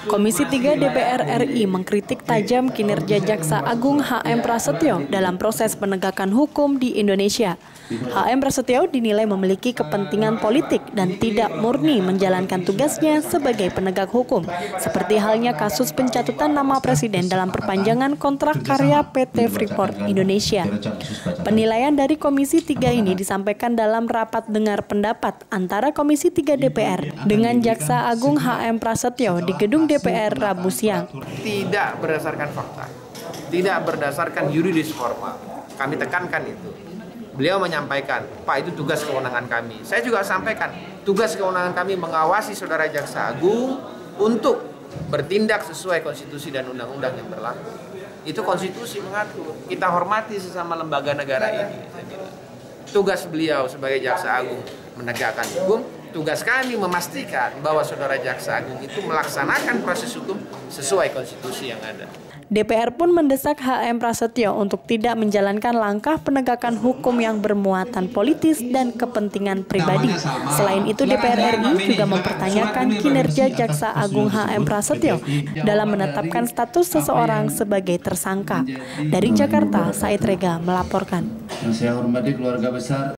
Komisi 3 DPR RI mengkritik tajam kinerja Jaksa Agung HM Prasetyo dalam proses penegakan hukum di Indonesia. HM Prasetyo dinilai memiliki kepentingan politik dan tidak murni menjalankan tugasnya sebagai penegak hukum, seperti halnya kasus pencatutan nama presiden dalam perpanjangan kontrak karya PT Freeport Indonesia. Penilaian dari Komisi 3 ini disampaikan dalam rapat dengar pendapat antara Komisi 3 DPR dengan Jaksa Agung HM Prasetyo di gedung DPR Rabu siang. Tidak berdasarkan fakta, tidak berdasarkan yuridis formal. Kami tekankan itu. Beliau menyampaikan, Pak, itu tugas kewenangan kami. Saya juga sampaikan, tugas kewenangan kami mengawasi Saudara Jaksa Agung untuk bertindak sesuai konstitusi dan undang-undang yang berlaku. Itu konstitusi mengatur. Kita hormati sesama lembaga negara ini. Tugas beliau sebagai Jaksa Agung menegakkan hukum. Tugas kami memastikan bahwa Saudara Jaksa Agung itu melaksanakan proses hukum sesuai konstitusi yang ada. DPR pun mendesak HM Prasetyo untuk tidak menjalankan langkah penegakan hukum yang bermuatan politis dan kepentingan pribadi. Selain itu, DPR RI juga mempertanyakan kinerja Jaksa Agung HM Prasetyo dalam menetapkan status seseorang sebagai tersangka. Dari Jakarta, Said Rega melaporkan. Saya hormati keluarga besar